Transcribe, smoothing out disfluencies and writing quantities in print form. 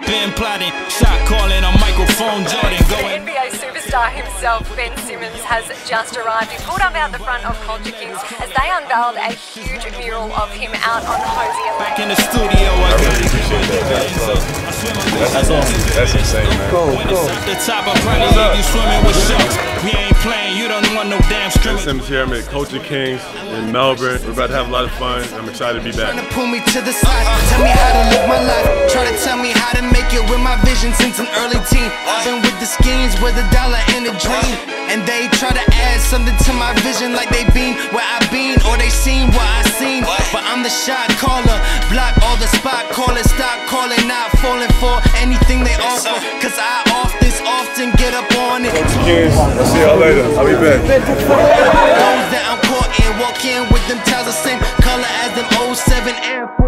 been plotting. Shot calling on microphone Jordan. The NBA superstar himself, Ben Simmons, has just arrived. He pulled up out the front of Culture Kings as they unveiled a huge mural of him out on Hosier Lane. Back in the studio, I really appreciate that. That's awesome. That's insane, man. Cool. The top of probably leave you swimming with sharks. We ain't playing, you don't want no damn scrimmage. Simmons here, I'm at Culture Kings in Melbourne. We're about to have a lot of fun. I'm excited to be back. Trying to pull me to the side, tell me how to live my life. Try to tell me how to make it with my vision since an early teen. I've been with the schemes with a dollar and a dream. And they try to add something to my vision like they been where I been or they seen what I seen. But I'm the shot caller, block all the spot calling, stop calling, not falling for anything they offer. Cause I often get up on it. Culture Kings, I'll see y'all later. I'll be back. Those that I'm caught in, walk in with them towels the same color as them 07 Air